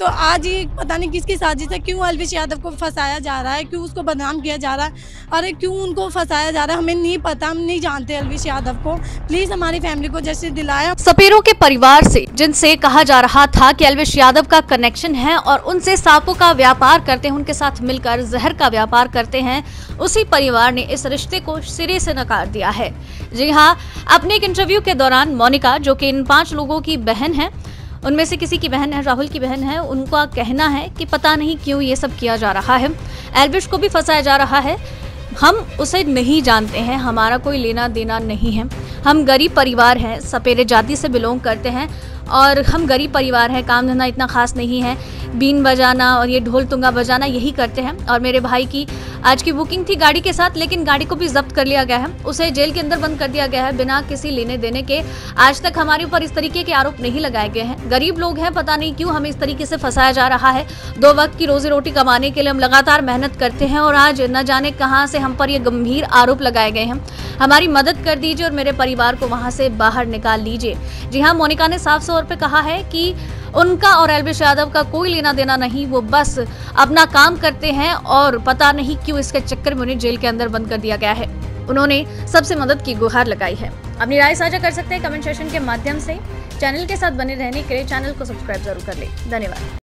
तो आज ही पता नहीं किसकी साजिश है, क्यों अलविश यादव को फंसाया जा रहा है, क्यों उसको बदनाम किया जा रहा है, अरे क्यों उनको फंसाया जा रहा है, हमें नहीं पता, हम नहीं जानते अलविश यादव को। प्लीज हमारी फैमिली को जस्टिस दिलाया। सपेरों के परिवार से जिनसे कहा जा रहा था कि अलविश यादव का कनेक्शन है और उनसे सांपों का व्यापार करते हैं, उनके साथ मिलकर जहर का व्यापार करते हैं, उसी परिवार ने इस रिश्ते को सिरे से नकार दिया है। जी हाँ, अपने एक इंटरव्यू के दौरान मोनिका, जो कि इन 5 लोगों की बहन है, उनमें से किसी की बहन है, राहुल की बहन है, उनका कहना है कि पता नहीं क्यों ये सब किया जा रहा है, अलविश को भी फंसाया जा रहा है, हम उसे नहीं जानते हैं, हमारा कोई लेना देना नहीं है, हम गरीब परिवार हैं, सपेरे जाति से बिलोंग करते हैं और हम गरीब परिवार हैं, काम धंधा इतना खास नहीं है, बीन बजाना और ये ढोल तुंगा बजाना यही करते हैं। और मेरे भाई की आज की बुकिंग थी गाड़ी के साथ, लेकिन गाड़ी को भी जब्त कर लिया गया है, उसे जेल के अंदर बंद कर दिया गया है बिना किसी लेने देने के। आज तक हमारे ऊपर इस तरीके के आरोप नहीं लगाए गए हैं। गरीब लोग हैं, पता नहीं क्यों हमें इस तरीके से फंसाया जा रहा है। 2 वक्त की रोजी रोटी कमाने के लिए हम लगातार मेहनत करते हैं और आज न जाने कहां से हम पर ये गंभीर आरोप लगाए गए हैं। हमारी मदद कर दीजिए और मेरे परिवार को वहां से बाहर निकाल लीजिए। जी हाँ, मोनिका ने साफ तौर पे कहा है कि उनका और अलविश यादव का कोई लेना देना नहीं, वो बस अपना काम करते हैं और पता नहीं क्यों इसके चक्कर में उन्हें जेल के अंदर बंद कर दिया गया है। उन्होंने सबसे मदद की गुहार लगाई है। अपनी राय साझा कर सकते हैं कमेंट सेक्शन के माध्यम से। चैनल के साथ बने रहने के लिए चैनल को सब्सक्राइब जरूर कर लें। धन्यवाद।